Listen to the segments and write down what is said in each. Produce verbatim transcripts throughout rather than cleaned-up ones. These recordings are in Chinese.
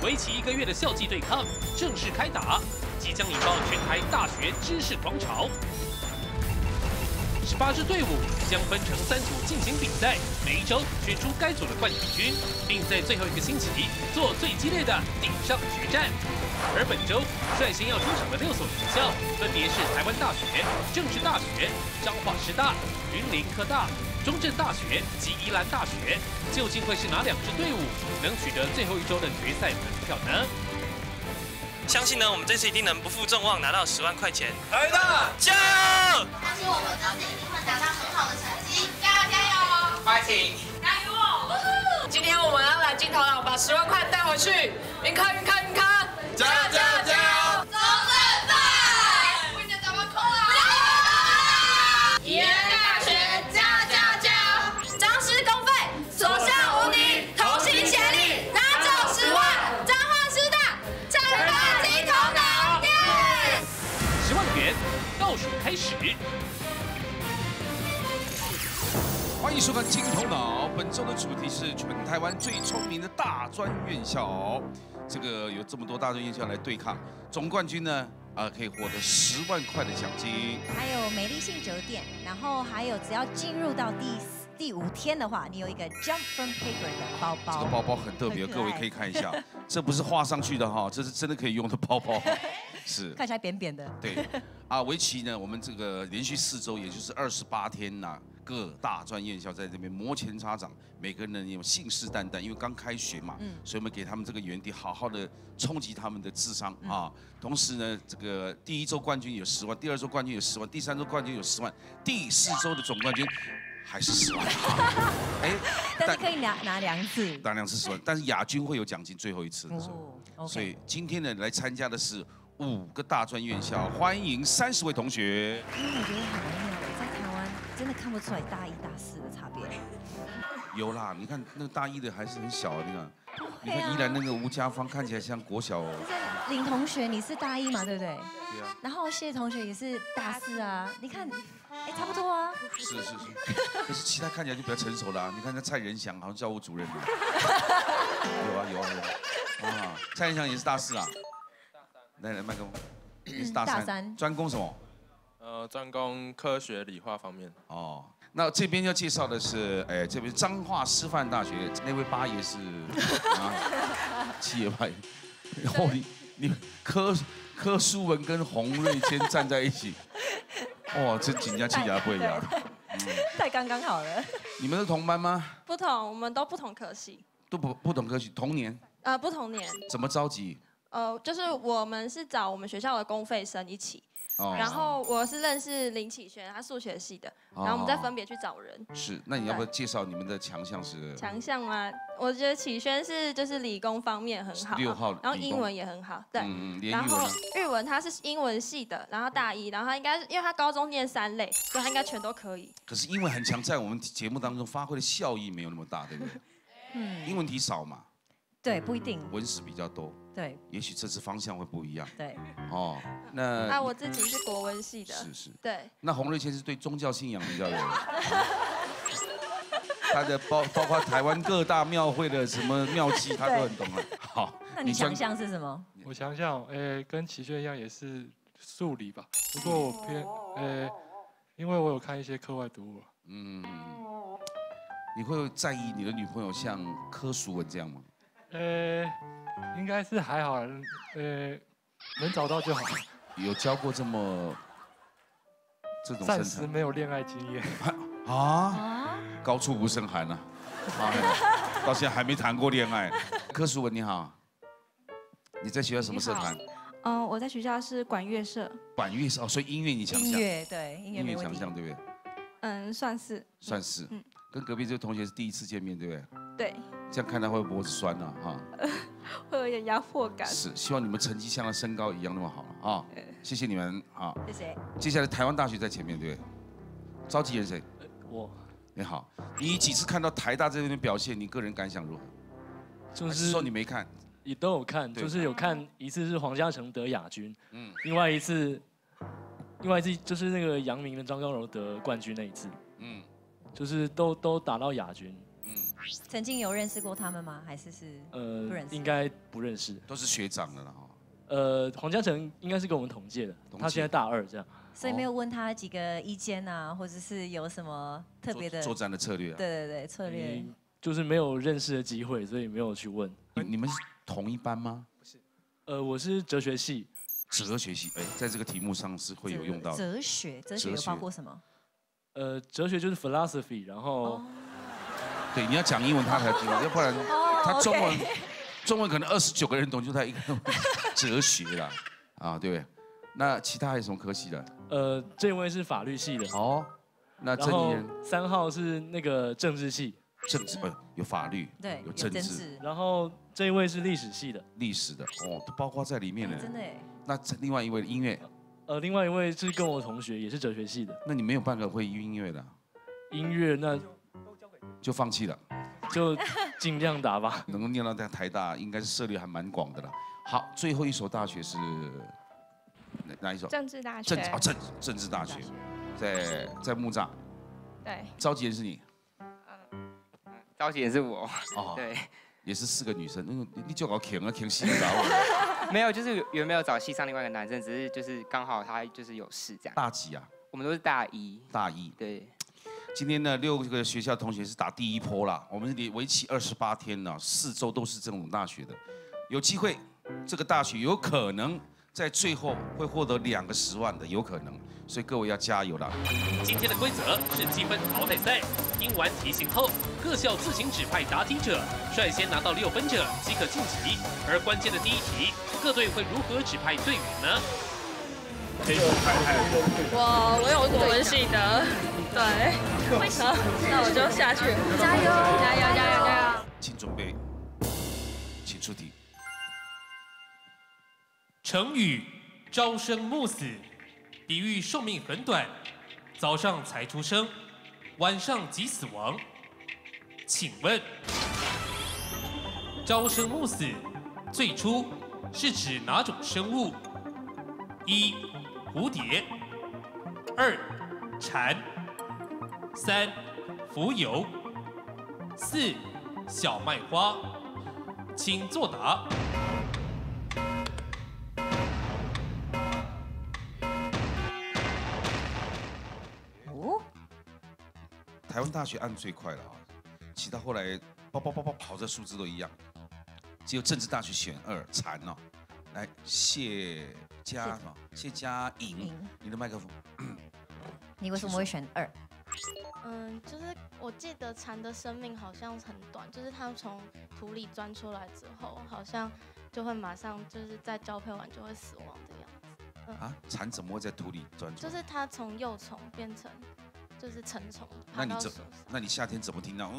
为期一个月的校际对抗正式开打，即将引爆全台大学知识狂潮。十八支队伍将分成三组进行比赛，每一周选出该组的冠亚军，并在最后一个星期做最激烈的顶上决战。而本周率先要出场的六所学校，分别是台湾大学、政治大学、彰化师大、云林科大、中正大学及宜兰大学，究竟会是哪两支队伍能取得最后一周的决赛门票呢？ 相信呢，我们这次一定能不负众望，拿到十万块钱。 台大加油！ 相信我们这次一定会达到很好的成绩，加油加油！ 快请加油哦！ 今天我们要来金头脑把十万块带回去，云康云康云康， 加油加油加油！ 中正派，为了咱们扣啊！ 宜兰大学加加加，彰师公费，所向无敌，同心协力，拿走十万，彰化师大，成大金头脑，耶！ 十万元倒数开始。 欢迎收看《金头脑》，本周的主题是全台湾最聪明的大专院校。这个有这么多大专院校来对抗，总冠军呢，啊、呃，可以获得十万块的奖金。 还有美丽性酒店，然后还有只要进入到第第五天的话，你有一个 Jump from Paper 的包包。 这个包包很特别，各位可以看一下，这不是画上去的哈，这是真的可以用的包包。是， 看起来扁扁的。 对，啊，为期呢，我们这个连续四周，也就是二十八天呐、啊。各大专院校在这边摩拳擦掌，每个人有信誓旦旦，因为刚开学嘛，嗯、所以我们给他们这个园地好好的冲击他们的智商、嗯、啊。同时呢，这个第一周冠军有十万，第二周冠军有十万，第三周冠军有十万，第四周的总冠军还是十万。哎， 但是可以拿拿两次， 拿两次十万，但是亚军会有奖金，最后一次的时候。 哦 okay、 所以今天呢，来参加的是五个大专院校，欢迎三十位同学。 因为我觉得很妙的，在台湾真的看不出来大一、大四的差别。 有啦，你看那个大一的还是很小，你看，你看宜兰那个吴家芳看起来像国小哦。 林同学，你是大一嘛，对不对？ 对啊。 然后谢同学也是大四啊，你看，哎，差不多啊。 是是是，可是其他看起来就比较成熟啦、啊。你看那蔡仁祥好像教务主任。有啊有啊有啊。啊，蔡仁祥也是大四啊。大三。来来，麦克风。也是大三。大三。专攻什么？ 呃，专攻科学理化方面。 哦。那这边要介绍的是，哎，这边彰化师范大学那位八爷是啊，七爷八爷。然后你你柯柯淑文跟洪瑞谦站在一起，哇，这紧张气牙不一样， 太刚刚好了。 你们是同班吗？ 不同，我们都不同科系。 都不不同科系，同年？ 呃，不同年。 怎么召集？ 呃，就是我们是找我们学校的公费生一起。 哦、 然后我是认识林启轩，他数学系的， 哦、 然后我们再分别去找人。 是，那你要不要介绍你们的强项是？ 强项吗？我觉得启轩是就是理工方面很好， 六号， 然后英文也很好，对。 嗯嗯， 然后日文他是英文系的，然后大一，然后他应该是因为他高中念三类，所以他应该全都可以。 可是英文很强，在我们节目当中发挥的效益没有那么大，对不对？嗯，英文题少嘛。 对，不一定。 文史比较多。对，也许这次方向会不一样。 对， 哦，那啊，我自己是国文系的。 是是。 对。 那洪瑞谦是对宗教信仰比较有，他的包包括台湾各大庙会的什么庙祭，他都很懂了。好， 那你强项是什么？ 我强项，诶，跟齐轩一样，也是数理吧。不过我偏，诶，因为我有看一些课外读物。 嗯。你会在意你的女朋友像柯淑文这样吗？ 呃，应该是还好，呃，能找到就好。 有交过这么这种？ 暂时没有恋爱经验。 啊？高处不胜寒啊！啊，到现在还没谈过恋爱。柯淑文你好，你在学校什么社团？ 嗯、呃，我在学校是管乐社。 管乐社哦，所以音乐你强项。 音乐对，音乐没问题。 强项对不对？ 嗯，算是。 算是。嗯。跟隔壁这个同学是第一次见面，对不对？ 对。 这样看他会不会脖子酸呢？哈， 会有点压迫感。 是，希望你们成绩像他身高一样那么好了啊！谢谢你们啊！ 谢谢。 接下来台湾大学在前面，对不对？召集人谁？ 我。 你好，你几次看到台大这边的表现，你个人感想如何？ 就是说你没看， 也都有看，就是有看一次是黄嘉诚得亚军，嗯，另外一次，另外一次就是那个阳明的张高柔得冠军那一次，嗯。就是都都打到亚军，嗯， 曾经有认识过他们吗？还是是呃不认识？ 应该不认识， 都是学长的了哈。 呃，黄嘉诚应该是跟我们同届的，他现在大二这样。 所以没有问他几个意见啊，或者是有什么特别的作战的策略啊？ 对对对，策略。 就是没有认识的机会，所以没有去问。 你们是同一班吗？ 不是，呃，我是哲学系。 哲学系，哎，在这个题目上是会有用到的。 哲学，哲学有包括什么？ 呃，哲学就是 philosophy， 然后。 对，你要讲英文他才知道，要不然他中文中文可能二十九个人懂，就他一个哲学啦，啊，对不对？那其他还有什么科系的？ 呃，这位是法律系的。 哦，那郑怡人三号是那个政治系。 政治呃有法律， 对， 有政治。 然后这一位是历史系的。 历史的哦，都包括在里面了。 真的哎。 那另外一位音乐？ 呃，另外一位是跟我同学，也是哲学系的。 那你没有半个会音乐的？ 音乐那就放弃了。 就尽量打吧。 能够念到在台大，应该是涉猎还蛮广的了。好，最后一所大学是哪哪一所？ 政治大学。 政啊政政治大学，在在木栅。 对。 召集人是你。 嗯，召集人是我。哦。对。 也是四个女生，那个你就搞舔啊舔戏找我。 没有，就是原本有找系上另外一个男生，只是就是刚好他就是有事这样。 大几啊？ 我们都是大一。 大一。 对。 今天呢，六个学校同学是打第一波啦。我们为期二十八天呢，四周都是这种大学的，有机会，这个大学有可能在最后会获得两个十万的，有可能。所以各位要加油啦！ 今天的规则是积分淘汰赛，听完题型后，各校自行指派答题者，率先拿到六分者即可晋级。而关键的第一题，各队会如何指派队员呢？ 我我有国文系的。对，好，那我就下去， 加油， 加油，加油，加油！ 请准备，请出题。 成语“朝生暮死”，比喻寿命很短，早上才出生，晚上即死亡。请问，“朝生暮死”最初是指哪种生物？一、蝴蝶；二、蝉。三、蜉蝣；四、小麦花。请作答。 哦， 台湾大学按最快了啊，其他后来跑跑跑跑跑这数字都一样，只有政治大学选二蝉哦。来，谢佳什么？谢佳颖，你的麦克风。 你为什么会选二？ 嗯，就是我记得蝉的生命好像很短，就是它从土里钻出来之后，好像就会马上就是在交配完就会死亡的样子。嗯、 啊，蝉怎么会在土里钻出来？ 就是它从幼虫变成就是成虫。 那你怎？那你夏天怎么听到？ 很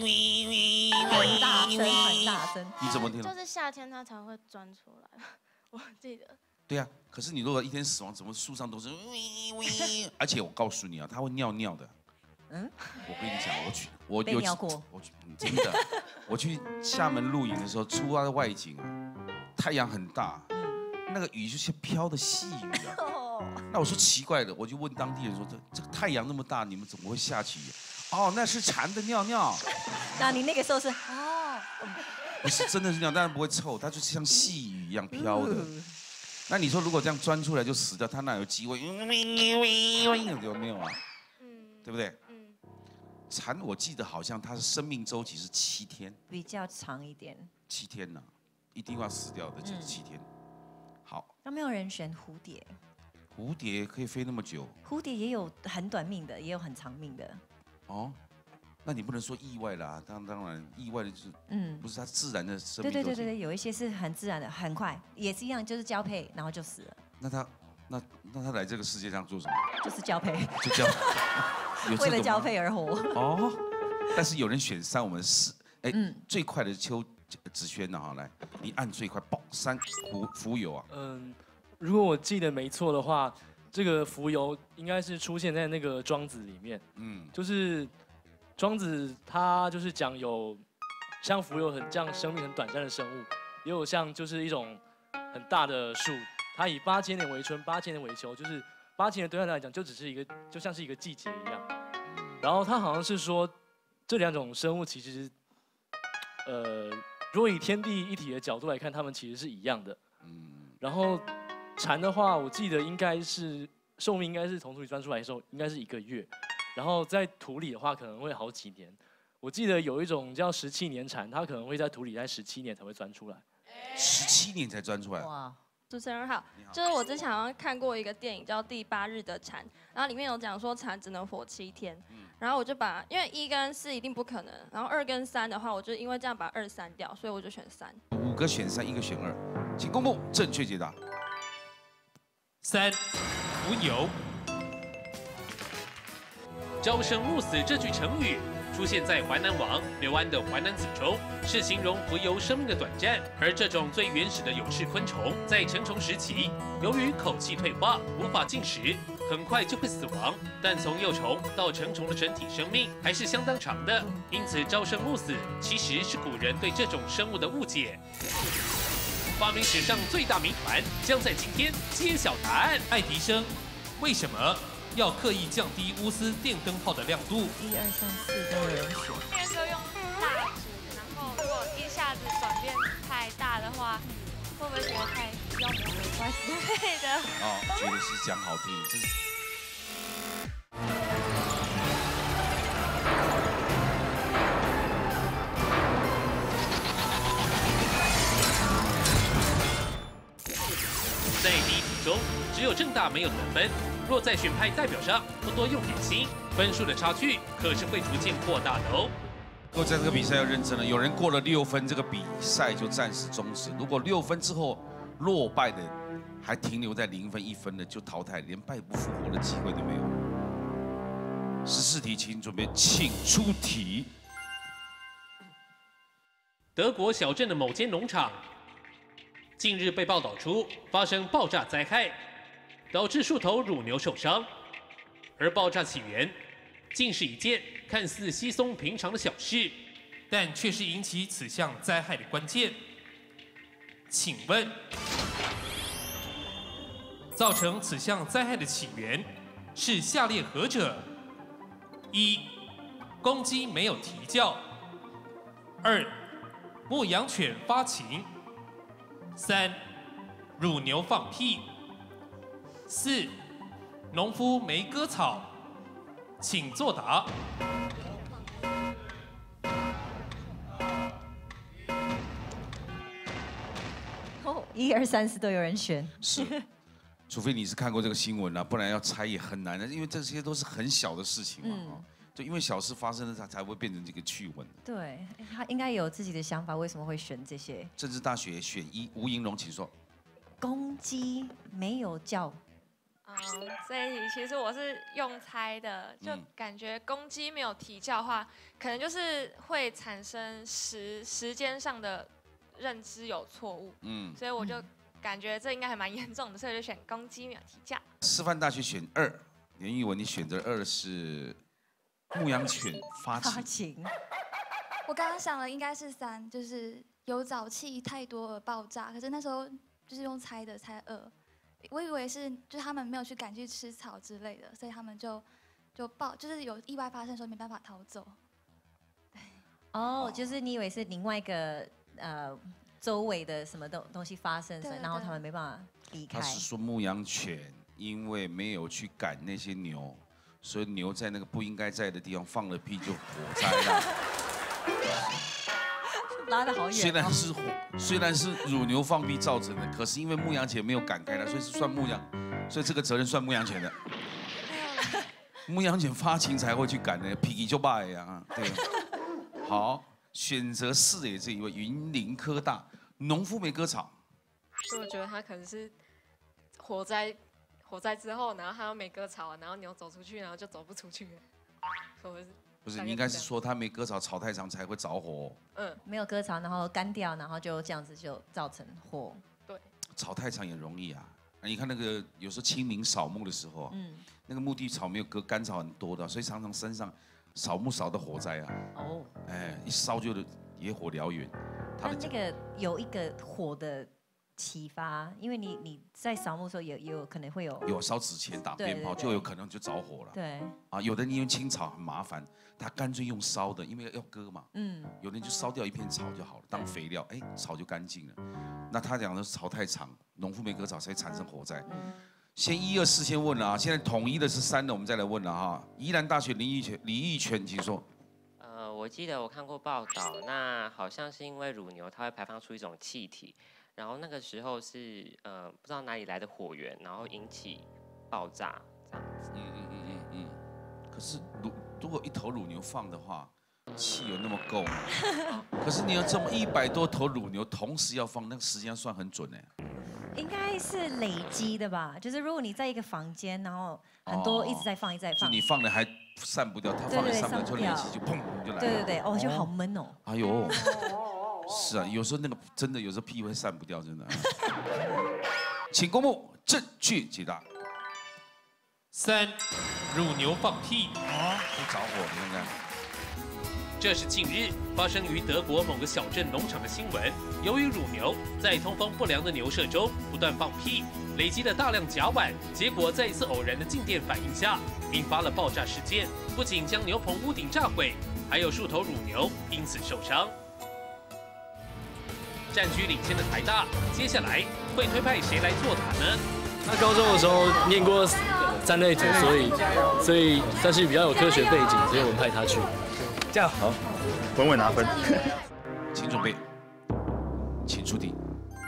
大声，很大声。 你怎么听到？ 就是夏天它才会钻出来，我记得。 对啊，可是你如果一天死亡，怎么树上都是？而且我告诉你啊，它会尿尿的。嗯，我跟你讲，我去，我有尿过， 我去，真的，我去厦门露营的时候，出它的外景啊，太阳很大，那个雨就像飘的细雨啊。那我说奇怪的，我就问当地人说，这这个太阳那么大，你们怎么会下起雨？哦，那是蝉的尿尿。 那你那个时候是哦， 不是真的是尿，当然不会臭，它就像细雨一样飘的。那你说如果这样钻出来就死掉，它哪有机会？有没有啊？对不对？嗯，蝉我记得好像它的生命周期是七天， 比较长一点。 七天呢、啊，一定要死掉的就是七天。好， 那没有人选蝴蝶。 蝴蝶可以飞那么久？ 蝴蝶也有很短命的，也有很长命的。 哦，那你不能说意外啦，当当然意外的就是，嗯，不是它自然的生命周期。 对对对对对，有一些是很自然的，很快，也是一样，就是交配然后就死了。 那它那那它来这个世界上做什么？ 就是交配。 就交。 为了交配而活哦，但是有人选三，我们四，哎，嗯、最快的邱子轩呢？哈，来，你按最快，爆三蜉蜉蝣啊。 嗯，如果我记得没错的话，这个蜉蝣应该是出现在那个庄子里面。嗯，就是庄子他就是讲有像蜉蝣很这样生命很短暂的生物，也有像就是一种很大的树，它以八千年为春，八千年为秋，就是八千年对他来讲就只是一个就像是一个季节一样。然后他好像是说，这两种生物其实呃，如果以天地一体的角度来看，它们其实是一样的。嗯。然后蝉的话，我记得应该是寿命应该是从土里钻出来的时候，应该是一个月。然后在土里的话，可能会好几年。我记得有一种叫十七年蝉，它可能会在土里待十七年才会钻出来。 十七年才钻出来。 哇！主持人好，就是我之前好像看过一个电影叫《第八日的蝉》，然后里面有讲说蝉只能活七天，然后我就把因为一跟四一定不可能，然后二跟三的话，我就因为这样把二删掉，所以我就选三。 五个选三，一个选二，请公布正确解答。 三，浮游。朝生暮死这句成语出现在淮南王刘安的《淮南子》中，是形容浮游生命的短暂。而这种最原始的有翅昆虫，在成虫时期，由于口气退化，无法进食，很快就会死亡。但从幼虫到成虫的整体生命还是相当长的，因此朝生暮死其实是古人对这种生物的误解。发明史上最大谜团将在今天揭晓答案。爱迪生为什么要刻意降低钨丝电灯泡的亮度？ 一二三四都有人选。 那个时候用大指，然后如果一下子转变太大的话，会不会觉得太妖魔鬼怪之类的？ 哦，觉得是讲好听，这是。 在第一题中，只有政大没有得分。若在选派代表上多多用点心，分数的差距可是会逐渐扩大的哦。 各位在这个比赛要认真了，有人过了六分，这个比赛就暂时终止。如果六分之后落败的还停留在零分一分的，就淘汰，连败不复活的机会都没有。十四题，请准备，请出题。 德国小镇的某间农场，近日被报道出发生爆炸灾害，导致数头乳牛受伤，而爆炸起源竟是一件看似稀松平常的小事，但却是引起此项灾害的关键。请问，造成此项灾害的起源是下列何者？一、公鸡没有啼叫；二、牧羊犬发情；三、乳牛放屁；四、农夫没割草。请作答。 哦，一二三四都有人选。 是，除非你是看过这个新闻啊，不然要猜也很难的，因为这些都是很小的事情嘛。嗯，就因为小事发生了，它才会变成这个趣闻。 对，他应该有自己的想法，为什么会选这些？ 政治大学选一，吴莹蓉，请说。 公鸡没有叫。 嗯，这一题其实我是用猜的，就感觉公鸡没有啼叫的话，可能就是会产生时时间上的认知有错误。嗯，所以我就感觉这应该还蛮严重的，所以我就选公鸡没有啼叫。 师范大学选二，连玉文，你选择二是牧羊犬发情。 发情。 我刚刚想了，应该是三，就是有沼气太多而爆炸。可是那时候就是用猜的，猜二。我以为是，就是他们没有去赶去吃草之类的，所以他们就就爆，就是有意外发生的时候没办法逃走。对。 哦，就是你以为是另外一个呃周围的什么东东西发生，所以然后他们没办法离开。 他是说牧羊犬因为没有去赶那些牛，所以牛在那个不应该在的地方放了屁就火灾了。 拉得好远、哦。 虽然是火，虽然是乳牛放屁造成的，可是因为牧羊犬没有赶开它，所以是算牧羊，所以这个责任算牧羊犬的。牧羊犬发情才会去赶的，脾气就败呀，对。好，选择四也这一位，云林科大农夫没割草。 所以我觉得他可能是火灾，火灾之后，然后他又没割草，然后牛走出去，然后就走不出去了。所以不是，你应该是说他没割草，草太长才会着火。 嗯，没有割草，然后干掉，然后就这样子就造成火。 对， 草太长也容易啊。你看那个有时候清明扫墓的时候，嗯，那个墓地草没有割，干草很多的，所以常常山上扫墓扫的火灾啊。哦，哎，一烧就野火燎原。 它那个有一个火的启发，因为你你在扫墓的时候也也有可能会有有烧纸钱、打鞭炮，就有可能就着火了。 对。 啊，有的人因为清草很麻烦，他干脆用烧的，因为要割嘛。嗯。有的人就烧掉一片草就好了，当肥料，哎，草就干净了。那他讲的草太长，农夫没割草，才产生火灾。先一二四先问了啊，现在统一的是三的，我们再来问了哈。宜兰大学林义全，李义全，请说。 呃，我记得我看过报道，那好像是因为乳牛它会排放出一种气体。然后那个时候是呃不知道哪里来的火源，然后引起爆炸这样子。 嗯嗯嗯嗯嗯。可是乳如果一头乳牛放的话，气有那么够吗？可是你有这么一百多头乳牛同时要放，那个时间算很准哎。 应该是累积的吧？就是如果你在一个房间，然后很多一直在放，一直在放， 你放了还散不掉，它放了散不掉就累积就砰就来了。 对对对，哦就好闷哦。 哎呦。是啊，有时候那个真的，有时候屁会散不掉，真的。请公布正确解答。 三，乳牛放屁。 啊，会着火，你看看。 这是近日发生于德国某个小镇农场的新闻。由于乳牛在通风不良的牛舍中不断放屁，累积了大量甲烷，结果在一次偶然的静电反应下，引发了爆炸事件，不仅将牛棚屋顶炸毁，还有数头乳牛因此受伤。占据领先的台大，接下来会推派谁来作答呢？ 他高中的时候念过三类组，所以所以算是比较有科学背景，所以我们派他去。 这样好，稳稳拿分。 请准备，请出题。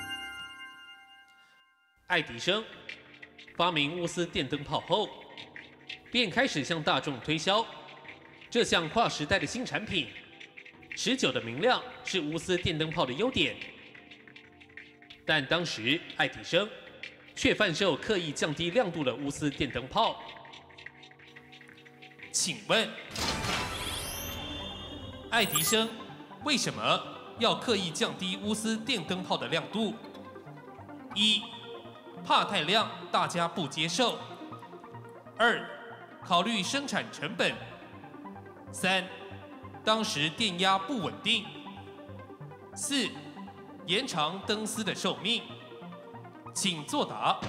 爱迪生发明钨丝电灯泡后，便开始向大众推销这项跨时代的新产品。持久的明亮是钨丝电灯泡的优点。但当时爱迪生却贩售刻意降低亮度的钨丝电灯泡。请问，爱迪生为什么要刻意降低钨丝电灯泡的亮度？一，怕太亮大家不接受；二，考虑生产成本；三，当时电压不稳定；四，延长灯丝的寿命。请作答。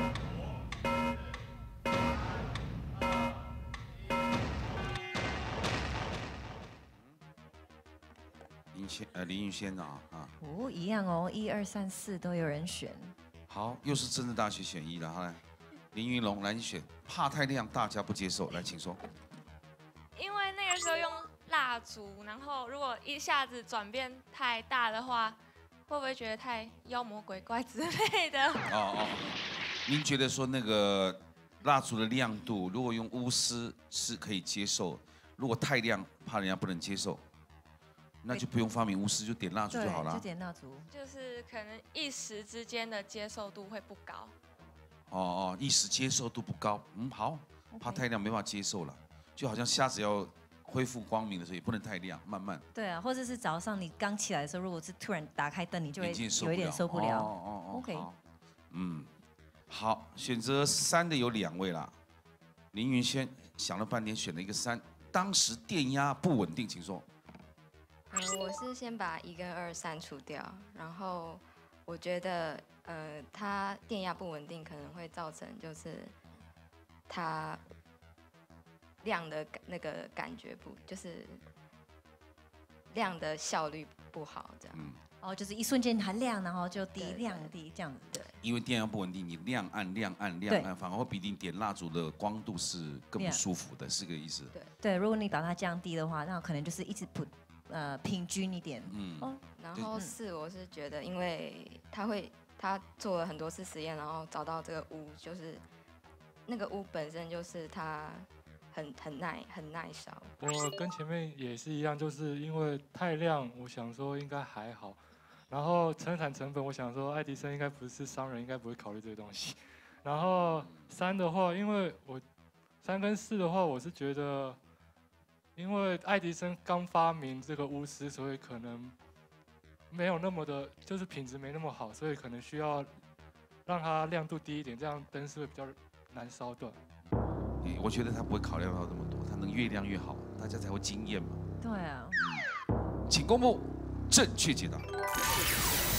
林先呃林云轩啊啊。 哦，一样哦，一二三四都有人选。 好，又是政治大学选一了哈。林云龙来选，怕太亮大家不接受，来请说。 因为那个时候用蜡烛，然后如果一下子转变太大的话，会不会觉得太妖魔鬼怪之类的？ 哦哦，您觉得说那个蜡烛的亮度，如果用钨丝是可以接受，如果太亮，怕人家不能接受，那就不用发明钨丝，就点蜡烛就好了。 就点蜡烛。 就是可能一时之间的接受度会不高。 哦哦，一时接受度不高，嗯好，怕太亮没办法接受了，就好像瞎子要恢复光明的时候也不能太亮，慢慢。 对啊，或者是早上你刚起来的时候，如果是突然打开灯，你就会有一点受不了。 哦哦哦 OK。 嗯，好，选择三的有两位啦。林云轩想了半天选了一个三，当时电压不稳定，请说。 嗯，我是先把一跟二删除掉，然后我觉得呃，它电压不稳定可能会造成就是它亮的那个感觉不，就是亮的效率不好这样。 嗯。 哦，就是一瞬间它亮，然后就低亮低这样子。对。 因为电压不稳定，你亮暗亮暗亮暗，反而会比你点蜡烛的光度是更不舒服的，是这个意思。 对。 对，如果你把它降低的话，那可能就是一直不呃平均一点。 嗯。 哦。然后四，我是觉得，因为他会他做了很多次实验，然后找到这个钨，就是那个钨本身就是它很很耐很耐烧。 我跟前面也是一样，就是因为太亮，我想说应该还好。然后生产成本，我想说爱迪生应该不是商人，应该不会考虑这个东西。然后三的话，因为我三跟四的话，我是觉得，因为爱迪生刚发明这个钨丝，所以可能没有那么的，就是品质没那么好，所以可能需要让它亮度低一点，这样灯是会比较难烧断。 我觉得他不会考虑到这么多，他能越亮越好，大家才会惊艳嘛。 对啊。 请公布正确解答。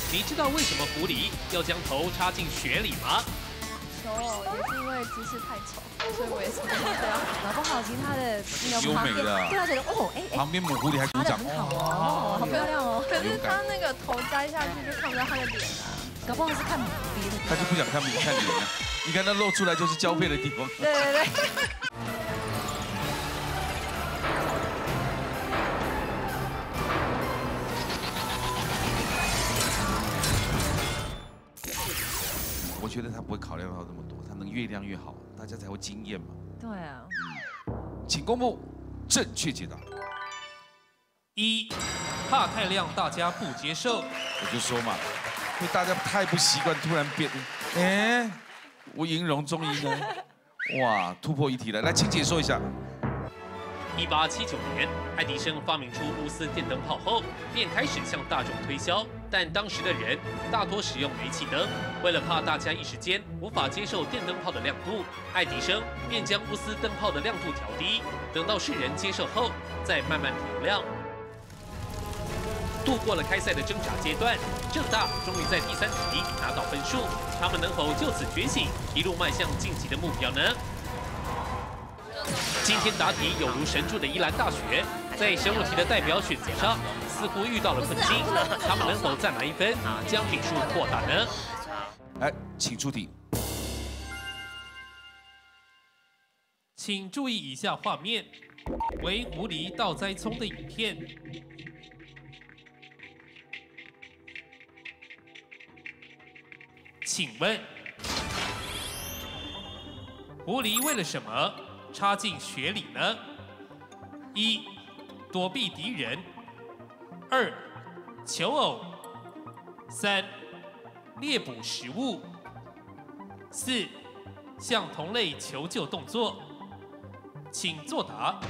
你知道为什么狐狸要将头插进雪里吗？ 求偶也是因为姿势太丑，所以我也是这样。 搞不好其他的那个优旁边， 美的啊对他觉得哦，哎哎， 旁边母狐狸还鼓掌， 哦，好漂亮哦。 可是他那个头摘下去就看不到他的脸啊， 搞不好是看别的。 他就不想看你看脸了。你看他露出来就是交配的地方。 对对对。 我觉得他不会考量到这么多，他能越亮越好，大家才会惊艳嘛。 对啊。 请公布正确解答。 一，怕太亮，大家不接受。 我就说嘛，因为大家太不习惯，突然变，哎，吴莹蓉终于呢，哇，突破一题了，来，请解说一下。 一八七九年，爱迪生发明出钨丝电灯泡后，便开始向大众推销。但当时的人大多使用煤气灯，为了怕大家一时间无法接受电灯泡的亮度，爱迪生便将钨丝灯泡的亮度调低，等到世人接受后，再慢慢调亮。度过了开赛的挣扎阶段，政大终于在第三题拿到分数，他们能否就此觉醒，一路迈向晋级的目标呢？今天答题有如神助的宜兰大学，在生物题的代表选择上似乎遇到了困境，他们能否再拿一分，将比数扩大呢？ 来，请出题。 请注意以下画面，为狐狸倒栽葱的影片。请问，狐狸为了什么插进雪里呢？一，躲避敌人；二，求偶；三，猎捕食物；四，向同类求救动作。请作答。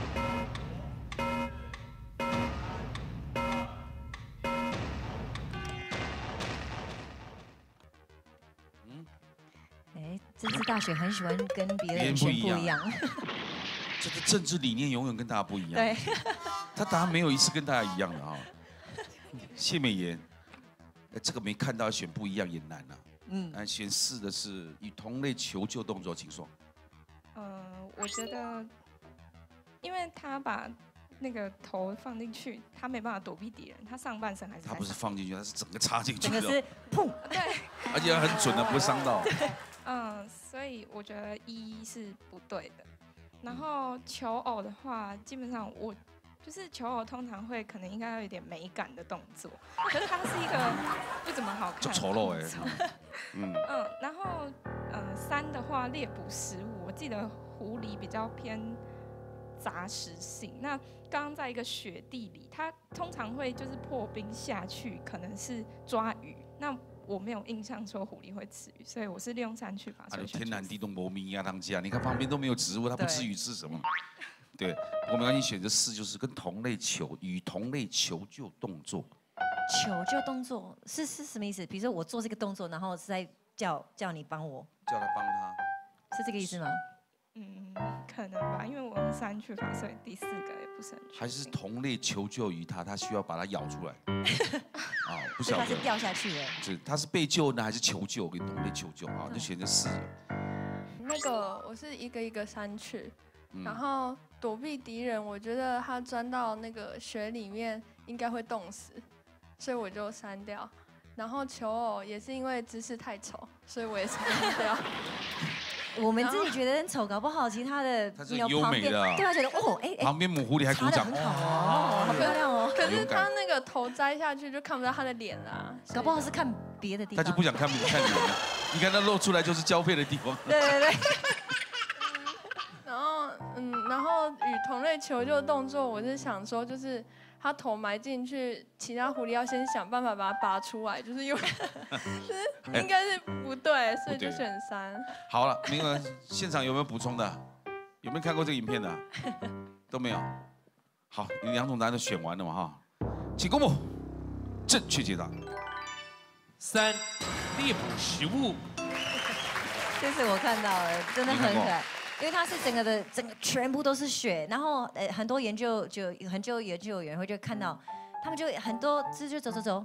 哎，政治大学很喜欢跟别人别人不一样选不一样。 这个政治理念永远跟大家不一样。 对， 他答案没有一次跟大家一样的哈。谢美妍，这个没看到选不一样也难啊。嗯，那选四的是以同类求救动作，请说。 呃，我觉得，因为他把那个头放进去，他没办法躲避敌人，他上半身还是他不是放进去，他是整个插进去的。 整个是砰，对， 而且很准的，不会伤到。 嗯，所以我觉得一是不对的。然后求偶的话，基本上我就是求偶通常会可能应该要有点美感的动作，可是它是一个不怎么好看， 就丑陋哎。 嗯嗯，然后嗯三的话猎捕食物，我记得狐狸比较偏杂食性。那刚刚在一个雪地里，它通常会就是破冰下去，可能是抓鱼。那我没有印象说狐狸会吃鱼，所以我是利用三去法。 啊，天南地东摩咪呀，汤家，你看旁边都没有植物，它不吃鱼吃什么？对，我们赶紧选择四，就是跟同类求与同类求救动作。 求救动作是是什么意思？比如说我做这个动作，然后是在叫叫你帮我， 叫他帮他， 是这个意思吗？ 嗯，可能吧，因为我用三去法，所以第四个也不是很确定。 还是同类求救于他，他需要把它咬出来。啊，不晓得。 他是掉下去的。 是，他是被救呢，还是求救？跟同类求救啊，就选择四。 那个我是一个一个删去， 嗯然后躲避敌人，我觉得他钻到那个雪里面应该会冻死，所以我就删掉。然后求偶也是因为姿势太丑，所以我也删掉。 我们自己觉得很丑，搞不好其他的它是优美的啊， 对他觉得哦，哎哎， 旁边母狐狸还鼓掌， 哦，好漂亮哦。 可是他那个头摘下去就看不到他的脸啦， 搞不好是看别的地方。 他就不想看看脸了。你看他露出来就是交配的地方。 对对对。 然后嗯，然后与同类求救动作，我是想说就是。他头埋进去，其他狐狸要先想办法把它拔出来，就是因为就是应该是不对，所以就选三。 好了，那个现场有没有补充的？有没有看过这个影片的？都没有。好，你两种答案都选完了嘛哈，请公布正确解答。 三，猎捕食物。 这是我看到了，真的很可爱。因为它是整个的整个全部都是雪，然后呃很多研究就很久研究员会就看到，他们就很多只就走走走，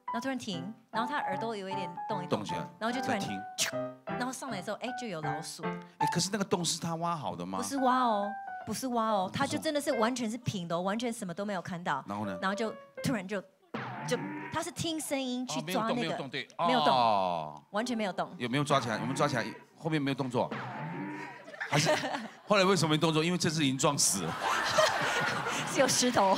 然后突然停，然后他耳朵有一点动一动， 动起来， 然后就突然停， 然后上来之后，哎，就有老鼠。 哎，可是那个洞是他挖好的吗？ 不是挖哦，不是挖哦，他就真的是完全是平的，完全什么都没有看到。 然后呢？ 然后就突然就就他是听声音去抓那个， 没有动，对， 没有动，完全没有动。 有没有抓起来？有没有抓起来？后面没有动作，还是后来为什么没动作？因为这只已经撞死了。 是有石头。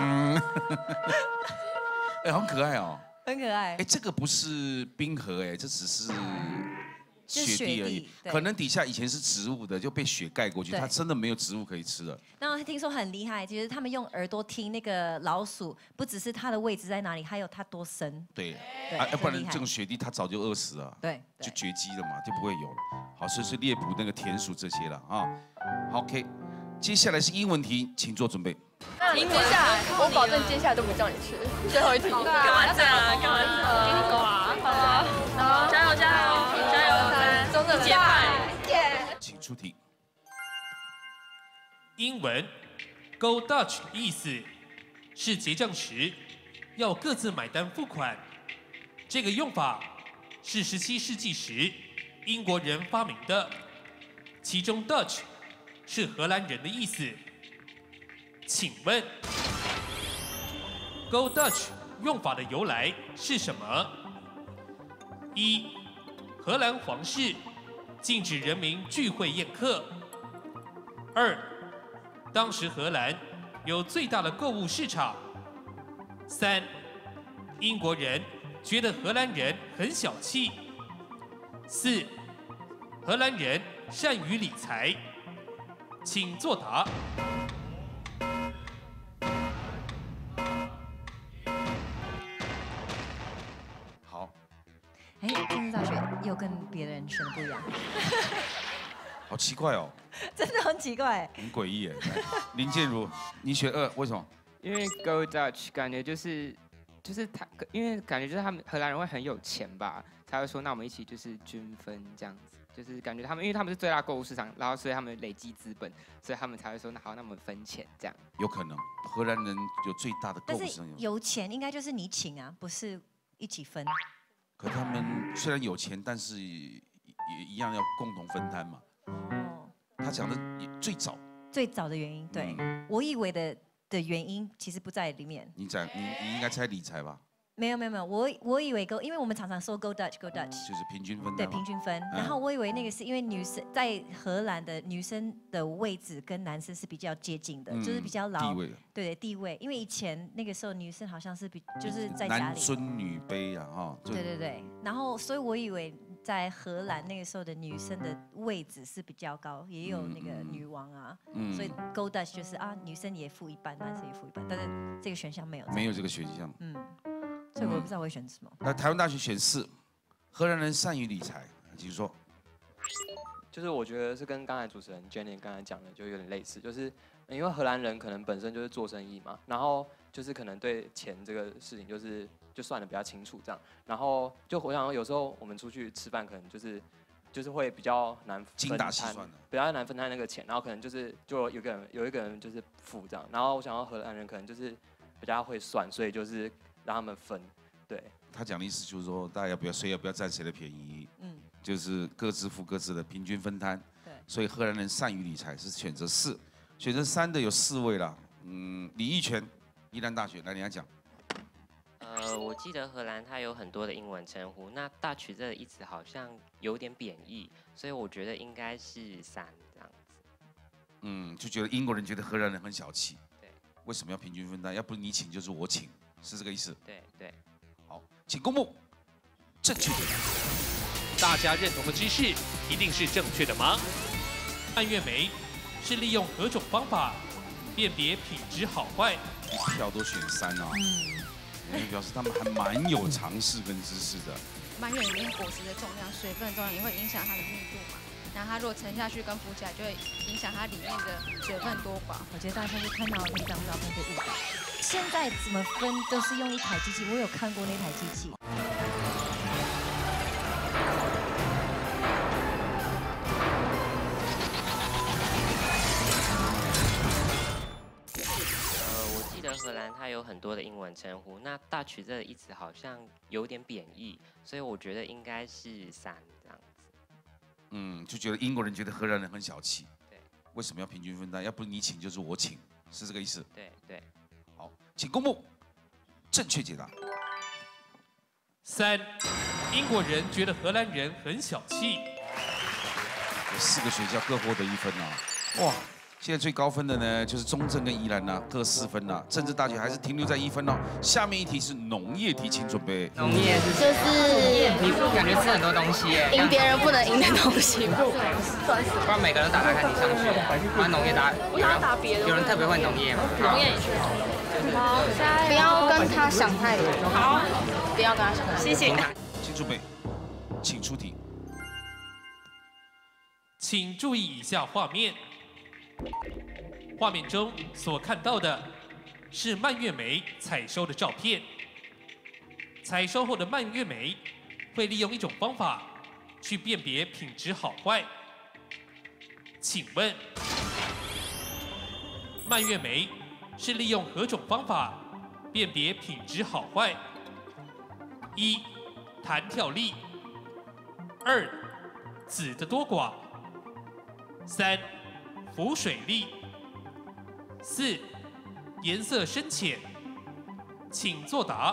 哎，很可爱哦。 很可爱。 哎，这个不是冰河，哎，这只是雪地而已。 对可能底下以前是植物的，就被雪盖过去， 对它真的没有植物可以吃了。 然后听说很厉害，其实他们用耳朵听那个老鼠，不只是它的位置在哪里，还有它多深。 对， 对啊，要不很厉害然这种雪地它早就饿死了。 对， 就绝迹了嘛，就不会有了。好，所以是猎捕那个田鼠这些了啊。好 ，OK， 接下来是英文题，请做准备。 那接下来我保证接下来都不叫你吃，最后一题。干嘛这样啊？干嘛这样？给你狗啊！好啊，好，加油加油加油！ 中等结拜， 耶！ 请出题。 英文 Go Dutch 的意思是结账时要各自买单付款。这个用法是十七世纪时英国人发明的，其中 Dutch 是荷兰人的意思。请问 Go Dutch 用法的由来是什么？一、荷兰皇室禁止人民聚会宴客。二、当时荷兰有最大的购物市场。三、英国人觉得荷兰人很小气。四、荷兰人善于理财。请作答。 好。 哎，政治大学又跟别人选的不一样。 好奇怪哦。 真的很奇怪。 很诡异耶。林建如，你选二，为什么？ 因为 Go Dutch 感觉就是就是他，因为感觉就是他们荷兰人会很有钱吧，才会说那我们一起就是均分这样子，就是感觉他们因为他们是最大购物市场，然后所以他们累积资本，所以他们才会说那好，那我们分钱这样。 有可能荷兰人有最大的购但是物市场。 有钱应该就是你请啊，不是一起分。 可他们虽然有钱，但是也一样要共同分摊嘛。 哦。 他讲的最早。 最早的原因，对、嗯、我以为的的原因其实不在里面。 你讲你你应该猜理财吧？ 没有没有没有，我我以为 Go， 因为我们常常说 Go Dutch Go Dutch， 就是平均分。 对，平均分。嗯、然后我以为那个是因为女生在荷兰的女生的位置跟男生是比较接近的，嗯、就是比较老地位。 对对，地位。因为以前那个时候女生好像是比就是在家里。 男尊女卑啊，哈。 对对对。然后所以我以为在荷兰那个时候的女生的位置是比较高，也有那个女王啊。嗯。所以 Go Dutch 就是啊，女生也付一半，男生也付一半，但是这个选项没有。 没有这个选项。 嗯。所以我也不知道我会选什么。 那台湾大学选四，荷兰人善于理财，请说。 就是我觉得是跟刚才主持人 Jenny 刚才讲的就有点类似，就是因为荷兰人可能本身就是做生意嘛，然后就是可能对钱这个事情就是就算得比较清楚这样，然后就我想有时候我们出去吃饭可能就是就是会比较难精打细算的， 比较难分摊那个钱，然后可能就是就有个人有一个人就是付这样，然后我想要荷兰人可能就是比较会算，所以就是让他们分，对。 他讲的意思就是说，大家不要谁也不要占谁的便宜，嗯，就是各自付各自的，平均分摊。对。所以荷兰人善于理财是选择四，选择三的有四位啦。嗯，李义全，宜兰大学，来你来讲。 呃，我记得荷兰它有很多的英文称呼，那大曲这个意思好像有点贬义，所以我觉得应该是三这样子。 嗯，就觉得英国人觉得荷兰人很小气。 对。 为什么要平均分担？要不是你请就是我请。是这个意思。 对对， 好，请公布正确的。 大家认同的知识一定是正确的吗？蔓越莓是利用何种方法辨别品质好坏？ 一票都选三啊，嗯，表示他们还蛮有常识跟知识的。 蔓越里面果实的重量、水分的重量也会影响它的密度嘛。然后它如果沉下去跟浮起来，就会影响它里面的水分多寡。 我觉得大家就看到那张照片就误导。现在怎么分都是用一台机器，我有看过那台机器。 呃，我记得荷兰它有很多的英文称呼，那 Dutch 这个意思好像有点贬义，所以我觉得应该是三这样子。 嗯，就觉得英国人觉得荷兰人很小气。 对。 为什么要平均分担？要不你请就是我请，是这个意思？ 对对。 好，请公布正确解答。 三，英国人觉得荷兰人很小气。 有四个学校各获得一分啊！哇，现在最高分的呢就是中正跟宜兰呐、啊，各四分呐、啊。政治大学还是停留在一分哦。下面一题是农业题，请准备。 农业就是你感觉吃很多东西耶， 赢别人不能赢的东西吧？ 不然每个人都打打看你上去，不然农业打有人有人特别会农业吗？ 农业也是。好，不要跟他想太多。好，不要跟他想太多。谢谢。 请准备，请出题。 请注意以下画面。画面中所看到的是蔓越莓采收的照片。采收后的蔓越莓会利用一种方法去辨别品质好坏。请问，蔓越莓是利用何种方法辨别品质好坏？一、弹跳力；二、籽的多寡；三、浮水力；四、颜色深浅。请作答。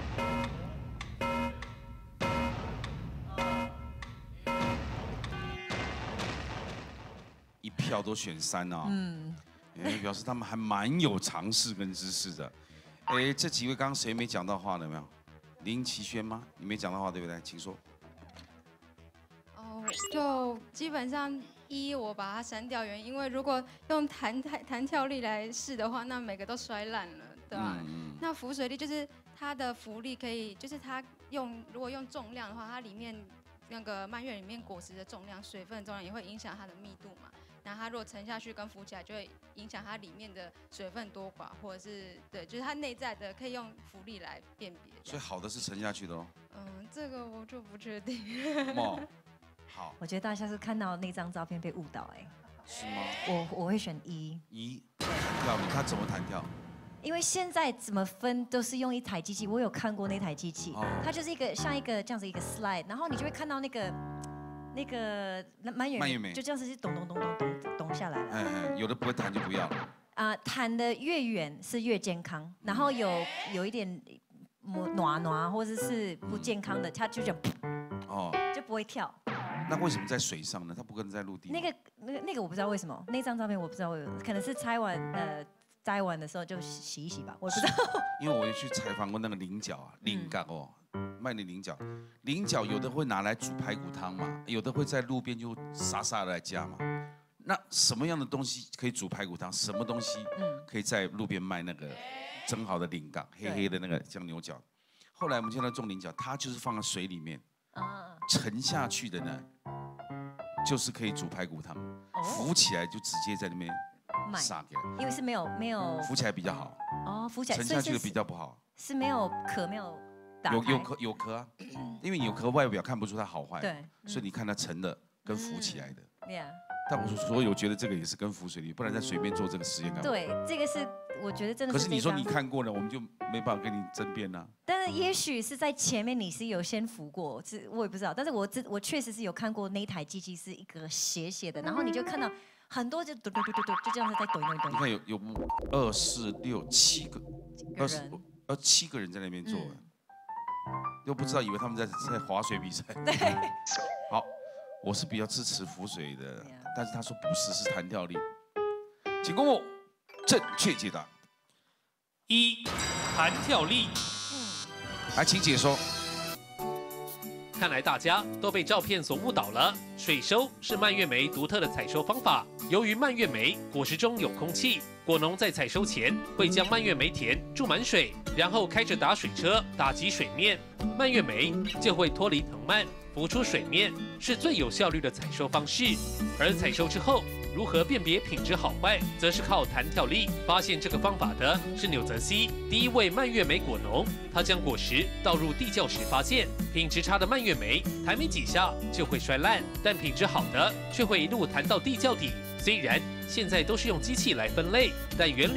一票都选三啊、哦，嗯，哎，表示他们还蛮有常识跟知识的。哎，这几位刚刚谁没讲到话了没有？林奇轩吗？你没讲到话对不对？请说。 哦，就基本上一我把它删掉，原因因为如果用弹弹弹跳力来试的话，那每个都摔烂了，对吧？嗯、那浮水力就是它的浮力可以，就是它用如果用重量的话，它里面那个蔓越里面果实的重量、水分的重量也会影响它的密度嘛。然后它如果沉下去跟浮起来，就会影响它里面的水分多寡，或者是对，就是它内在的可以用浮力来辨别。 所以好的是沉下去的哦。 嗯，这个我就不确定。 哦，好。 我觉得大家是看到那张照片被误导哎。 是吗？ 我我会选一。 一弹跳，你看怎么弹跳？ 因为现在怎么分都是用一台机器，我有看过那台机器，哦、它就是一个像一个这样子一个 slide， 然后你就会看到那个。那个蔓越莓就这样子是咚咚咚咚咚咚下来了。 哎哎，有的不会弹就不要了。 啊、呃，弹的越远是越健康，然后有有一点暖暖或者是不健康的，它就这样，哦，就不会跳。 那为什么在水上呢？它不可能在陆地。 那个那个那个我不知道为什么，那张照片我不知道为什么，可能是拆完呃摘完的时候就洗一洗吧，我不知道。 因为我也去采访过那个菱角啊，菱角哦。卖的菱角，菱角有的会拿来煮排骨汤嘛，有的会在路边就撒撒的来加嘛。那什么样的东西可以煮排骨汤？什么东西可以在路边卖那个蒸好的菱角，黑黑的那个像牛角？后来我们现在种菱角，它就是放在水里面，沉下去的呢，就是可以煮排骨汤，浮起来就直接在里面撒给。 因为是没有没有浮起来比较好。 哦，浮起来沉下去的比较不好。 是没有壳没有。 有有壳有壳啊，因为你有壳外表看不出它好坏， 对，嗯、 所以你看它沉的跟浮起来的。 对呀、嗯。 但我所以我觉得这个也是跟浮水力，不然在水边做这个实验干嘛？ 对，这个是我觉得真的是。 可是你说你看过了，我们就没办法跟你争辩啦。 但是也许是在前面你是有先浮过，是我也不知道。但是我这我确实是有看过那台机器是一个斜斜的，然后你就看到很多就嘟嘟嘟嘟嘟，就这样子在抖一抖一抖。 你看有有二四六七个，二十呃七个人在那边做。嗯又不知道，以为他们在在划水比赛。 对， 好，我是比较支持浮水的，但是他说不是，是弹跳力。请公布正确解答。 一，弹跳力。 嗯，来，请解说。 看来大家都被照片所误导了。水收是蔓越莓独特的采收方法。由于蔓越莓果实中有空气，果农在采收前会将蔓越莓田注满水，然后开着打水车打击水面，蔓越莓就会脱离藤蔓，浮出水面，是最有效率的采收方式。而采收之后，如何辨别品质好坏，则是靠弹跳力。发现这个方法的是纽泽西第一位蔓越莓果农，他将果实倒入地窖时发现，品质差的蔓越莓弹没几下就会摔烂，但品质好的却会一路弹到地窖底。虽然现在都是用机器来分类，但原理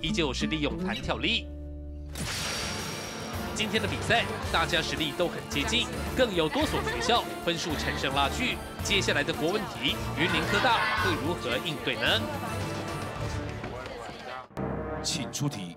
依旧是利用弹跳力。今天的比赛，大家实力都很接近，更有多所学校分数产生拉锯。接下来的国文题，云林科大会如何应对呢？ 请出题。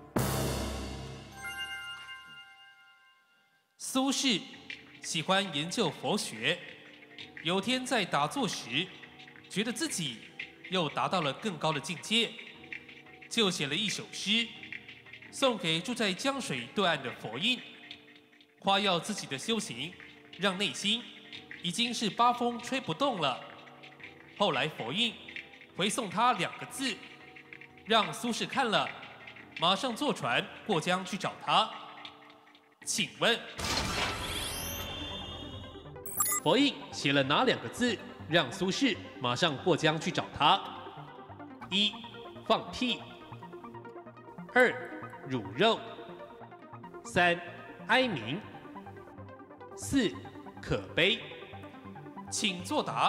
苏轼喜欢研究佛学，有天在打坐时，觉得自己又达到了更高的境界，就写了一首诗，送给住在江水对岸的佛印，夸耀自己的修行，让内心已经是八风吹不动了。后来佛印回送他两个字，让苏轼看了，马上坐船过江去找他。请问，佛印写了哪两个字，让苏轼马上过江去找他？一、放屁；二、乳肉；三、哀鸣；四、可悲。请作答。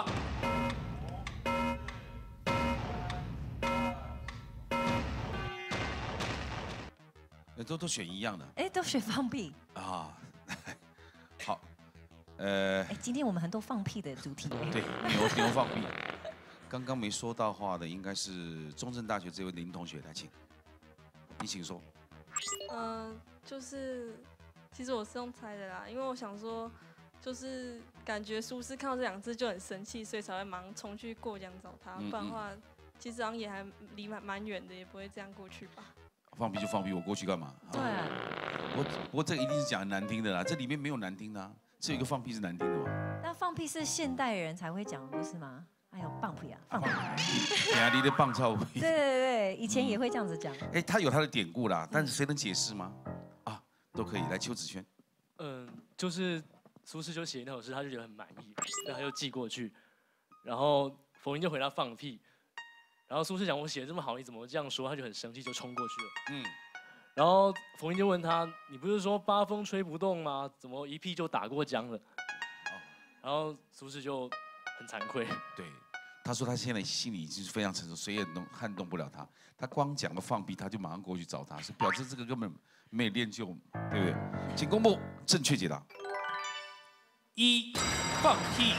都都选一样的。 哎，都选放屁啊。好，呃， 哎，今天我们很多放屁的主题。 对，牛牛放屁。刚刚没说到话的应该是中正大学这位林同学，来请，你请说。 嗯、呃，就是其实我是用猜的啦，因为我想说，就是感觉苏轼看到这两字就很生气，所以才会马上冲去过江找他， 嗯、 不然的话，其实好像也还离蛮蛮远的，也不会这样过去吧。 放屁就放屁，我过去干嘛？ 对、啊。 不过不过这个一定是讲很难听的啦，这里面没有难听的啊，只有一个放屁是难听的嘛。 但放屁是现代人才会讲，不是吗？哎呦，放屁啊，放屁！ 哎呀，你的棒操屁。 对对对，以前也会这样子讲。 哎，他有他的典故啦，但是谁能解释吗？啊，都可以。来，邱子轩。 嗯，就是苏轼就写那首诗，他就觉得很满意，所以他就寄过去，然后佛印就回他放屁。然后苏轼讲我写的这么好，你怎么这样说？他就很生气，就冲过去了。嗯，然后佛印就问他：“你不是说八风吹不动吗？怎么一屁就打过江了？”哦，然后苏轼就很惭愧。 对，他说他现在心里已经是非常成熟，谁也动撼动不了他。他光讲了放屁，他就马上过去找他，是表示这个根本没有练就，对不对？请公布正确解答。 一，放屁。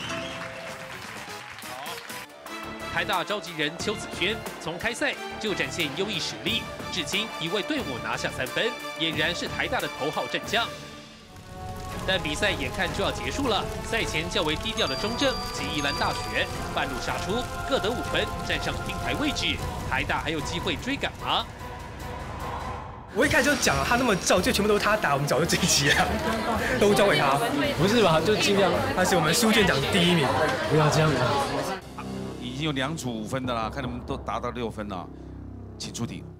台大召集人邱子轩从开赛就展现优异实力，至今已为队伍拿下三分，俨然是台大的头号阵将。但比赛眼看就要结束了，赛前较为低调的中正及宜兰大学半路杀出，各得五分，站上金牌位置。台大还有机会追赶吗？ 我一开始就讲了，他那么照，就全部都是他打，我们早就这一集了，都交给他。 不是吧？就尽量， 他是我们苏院长第一名， 不要这样啊！ 已经有两组五分的啦，看能不能都达到六分了，请出题。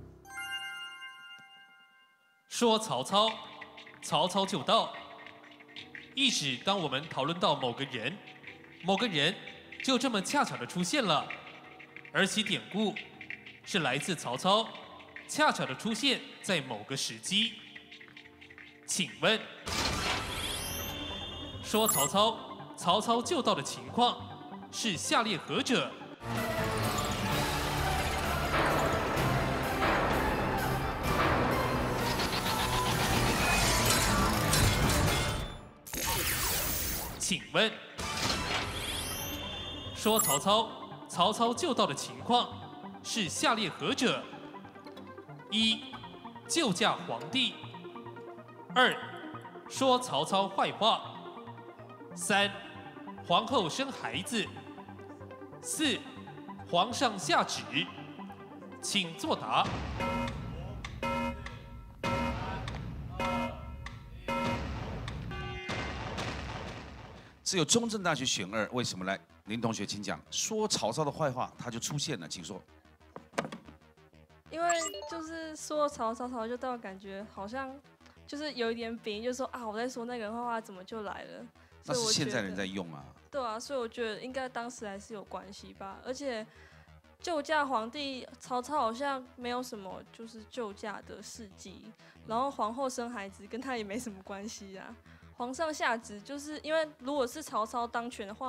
说曹操，曹操就到。意指当我们讨论到某个人，某个人就这么恰巧的出现了，而其典故是来自曹操恰巧的出现在某个时机。请问，说曹操，曹操就到的情况是下列何者？请问，说曹操，曹操就到的情况是下列何者？一，救驾皇帝；二，说曹操坏话；三，皇后生孩子；四，皇上下旨。请作答。 只有中正大学选二，为什么来？林同学，请讲。说曹操的坏话，他就出现了，请说。 因为就是说曹操，曹操就到感觉好像就是有一点贬义，就是说啊，我在说那个人坏话，怎么就来了？ 那是现在人在用啊。 对啊，所以我觉得应该当时还是有关系吧。而且救驾皇帝，曹操好像没有什么就是救驾的事迹，然后皇后生孩子跟他也没什么关系啊。皇上下旨，就是因为如果是曹操当权的话，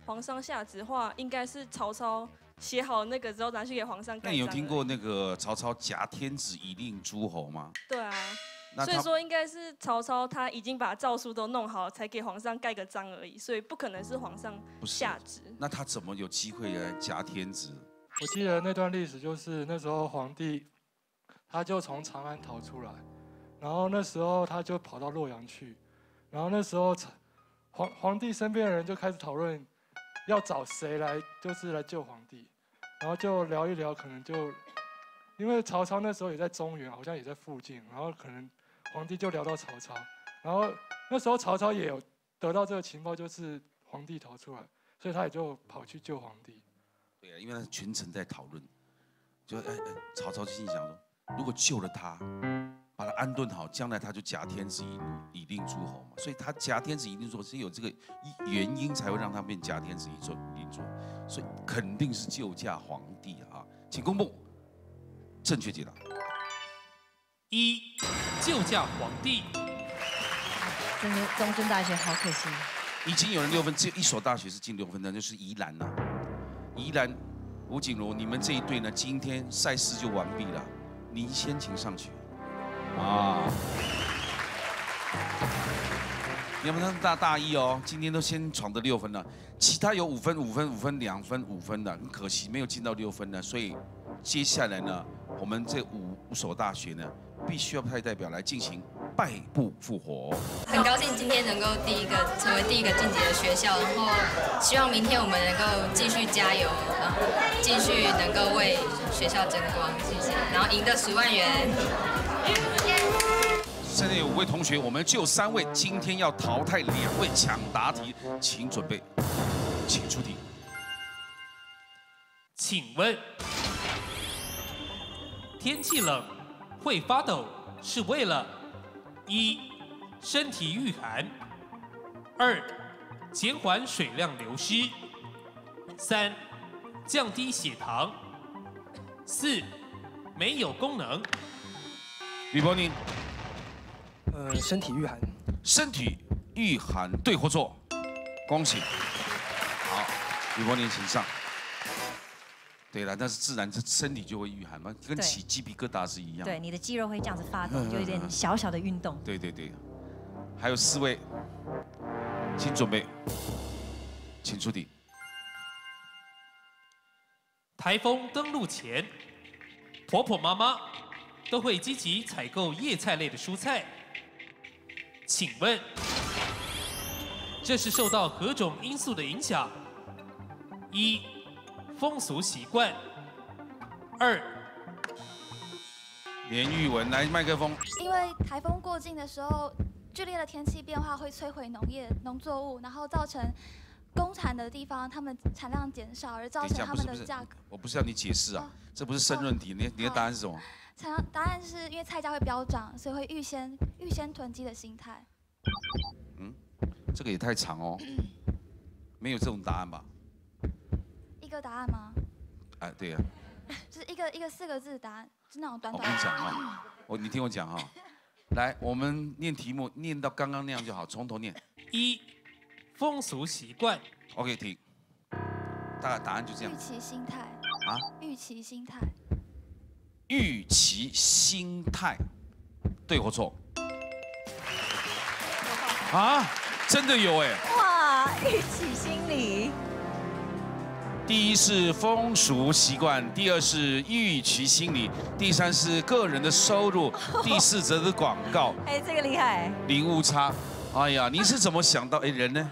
皇上下旨的话，应该是曹操写好那个之后拿去给皇上盖章。 那你有听过那个曹操挟天子以令诸侯吗？ 对啊， 那所以说应该是曹操他已经把诏书都弄好，才给皇上盖个章而已，所以不可能是皇上下旨。 那他怎么有机会来挟天子？ 我记得那段历史就是那时候皇帝，他就从长安逃出来，然后那时候他就跑到洛阳去，然后那时候皇皇帝身边的人就开始讨论要找谁来，就是来救皇帝，然后就聊一聊，可能就因为曹操那时候也在中原，好像也在附近，然后可能皇帝就聊到曹操，然后那时候曹操也有得到这个情报，就是皇帝逃出来，所以他也就跑去救皇帝。 对啊，因为他全程在讨论，就哎哎，曹操心里想说，如果救了他，把他安顿好，将来他就挟天子以以令诸侯嘛。所以他挟天子以令诸侯是有这个原因才会让他变挟天子以令诸侯，所以肯定是救驾皇帝啊！请公布正确解答。 一，救驾皇帝。 真的，中正大学好可惜。 已经有人六分，只有一所大学是进六分的，就是宜兰呐、啊。宜兰，吴景如，你们这一队呢，今天赛事就完毕了，你先请上去。啊，你们大大一哦，今天都先闯得六分了，其他有五分、五分、五分、两分、五分的，很可惜没有进到六分呢。所以接下来呢，我们这五五所大学呢，必须要派代表来进行败部复活。 很高兴今天能够第一个成为第一个晋级的学校，然后希望明天我们能够继续加油，然后继续能够为学校争光，谢谢。然后赢得十万元。 现在有五位同学，我们就有三位，今天要淘汰两位抢答题，请准备，请出题。 请问，天气冷会发抖是为了一身体御寒，二减缓水量流失，三降低血糖，四没有功能。 吕伯宁， 呃，身体御寒。 身体御寒，对或错？恭喜。好，吕伯宁请上。对了，但是自然这身体就会御寒嘛，跟起鸡皮疙瘩是一样。 对，你的肌肉会这样子发抖，就有点小小的运动。 对对对，还有四位，请准备，请出题。 台风登陆前，婆婆妈妈都会积极采购叶菜类的蔬菜。请问，这是受到何种因素的影响？一、风俗习惯；二、 连玉文来麦克风。 因为台风过境的时候，剧烈的天气变化会摧毁农业农作物，然后造成工产的地方他们产量减少，而造成他们的价格。 我不是要你解释啊，这不是申论题，你你的答案是什么？ 产量答案是因为菜价会飙涨，所以会预先预先囤积的心态。 嗯，这个也太长哦，没有这种答案吧？ 一个答案吗？ 哎，对呀、 啊，就是一个一个四个字的答案，是那种短短。 我跟你讲哈，我你听我讲哈，来，我们念题目念到刚刚那样就好，从头念。 一、风俗习惯。 OK， 停。大概答案就这样。 预期心态。 啊？ 预期心态。 预期心态，对或错？啊，真的有哎！ 哇，预期心理。 第一是风俗习惯，第二是预期心理，第三是个人的收入，第四则是广告。 哎，这个厉害。 零误差。哎呀，您是怎么想到？哎，人呢？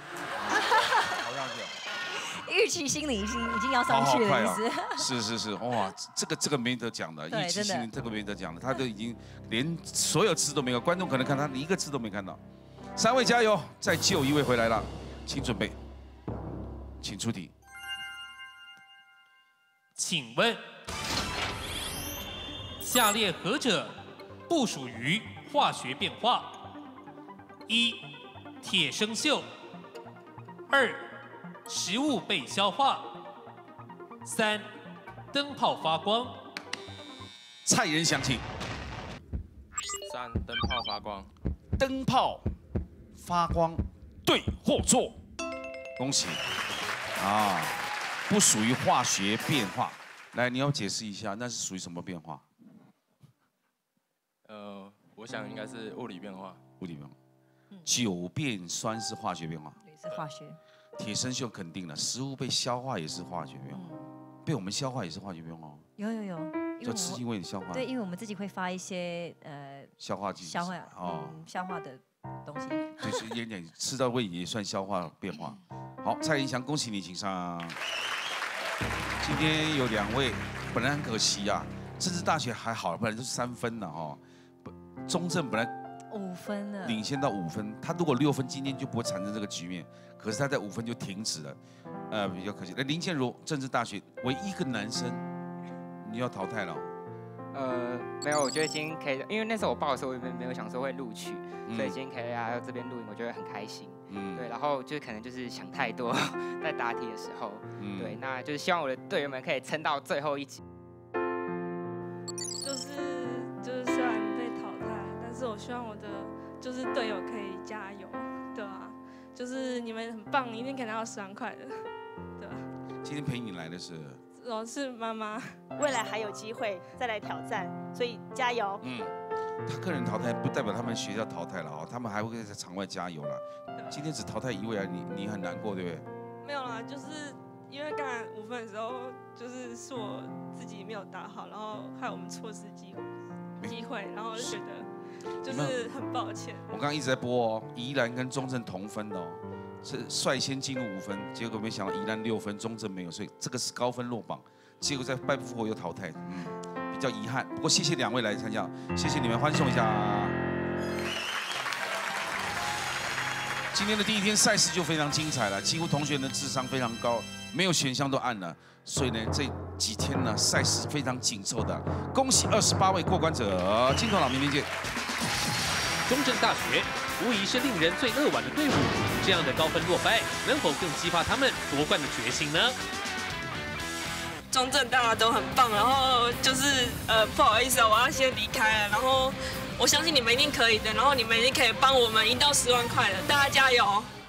预期心理已经已经要上去了，意思。 是是是，哇，这个这个没得讲的，预期心理这个没得讲的，他都已经连所有字都没有，观众可能看他一个字都没看到。三位加油，再救一位回来了，请准备，请出题。 请问，下列何者不属于化学变化？一、铁生锈；二、食物被消化；三、灯泡发光。 蔡仁祥，请。 三、灯泡发光。 灯泡发光，对或错？恭喜。 啊，不属于化学变化。来，你要解释一下，那是属于什么变化？ 呃，我想应该是物理变化。 物理变化。酒变酸是化学变化。 对，是化学。 铁生锈肯定了，食物被消化也是化学变化，被我们消化也是化学变化。 有有有。 就吃因为你消化。 对，因为我们自己会发一些呃。 消化剂。 消化哦， 消化的东西。 就是有点吃到胃也算消化变化。好，蔡林祥，恭喜你，请上。今天有两位，本来很可惜啊，政治大学还好，本来就是三分的哈。中正本来五分了， 领先到五分，他如果六分，今天就不会产生这个局面。可是他在五分就停止了，呃，比较可惜。那林建儒，政治大学唯一一个男生，你要淘汰了。 呃，没有，我觉得今天可以，因为那时候我报的时候，我也没有想说会录取，嗯、所以今天可以来到这边录影，我觉得很开心。嗯，对，然后就可能就是想太多，在答题的时候，嗯、对，那就是希望我的队员们可以撑到最后一集。 就是就是虽然被淘汰，但是我希望我的就是队友可以加油，对啊，就是你们很棒，一定可以拿到十万块的，对吧？ 今天陪你来的是。 我是妈妈， 未来还有机会再来挑战，所以加油。 嗯，他个人淘汰不代表他们学校淘汰了哦，他们还会在场外加油了。今天只淘汰一位啊，你你很难过对不对？ 没有啦，就是因为刚才五分的时候，就是是我自己没有打好，然后害我们错失机会机会，然后就觉得就是很抱歉。 我刚刚一直在播哦，宜兰跟中正同分的哦。是率先进入五分，结果没想到宜兰六分，中正没有，所以这个是高分落榜。结果在败不复活又淘汰，嗯，比较遗憾。不过谢谢两位来参加，谢谢你们，欢送一下。今天的第一天赛事就非常精彩了，几乎同学的智商非常高，没有选项都按了，所以呢这几天呢赛事非常紧凑的。恭喜二十八位过关者，金头佬明天见。 中正大学无疑是令人最扼腕的队伍，这样的高分落败，能否更激发他们夺冠的决心呢？ 中正大家都很棒，然后就是呃不好意思啊，我要先离开了，然后我相信你们一定可以的，然后你们一定可以帮我们赢到十万块的，大家加油！